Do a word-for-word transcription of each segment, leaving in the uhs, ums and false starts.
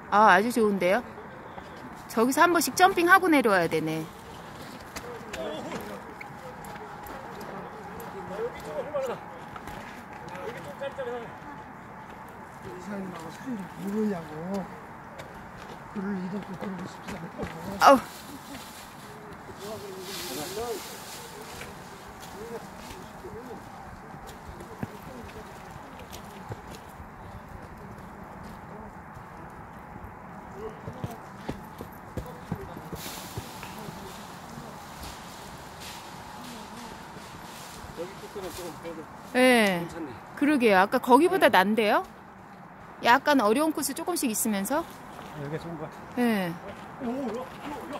아, 아주 좋은데요? 저기서 한 번씩 점핑하고 내려와야 되네. 이사님하고 사진 좀 부르냐고. 글을 이렇게 부르고 싶지 않다고. 아우. 여기 코스는 조금 그래도 네. 괜찮네. 그러게요. 아까 거기보다 난데요? 약간 어려운 코스 조금씩 있으면서. 여기가 좋은 것 같아. 네. 오, 요, 요, 요.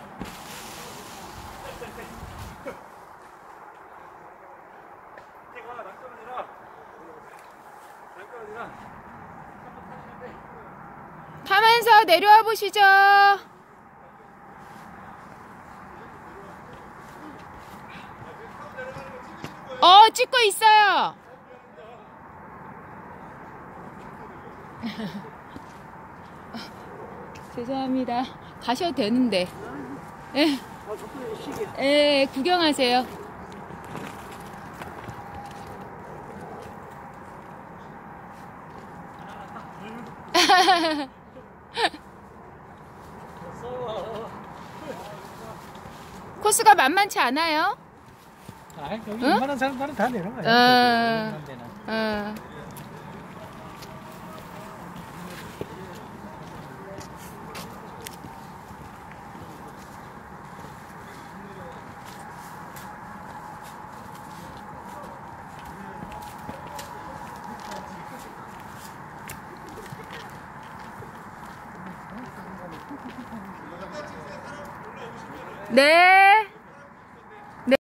제가 낙서문이라 낙서문이라 타면서 내려와 보시죠. 어, 찍고 있어요. 죄송합니다. 가셔도 되는데. 예. 예, 구경하세요. 코스가 만만치 않아요? 아, 여기 응? 웬만한 사람들은 다 내려가요. 어, 데는. 어. 네.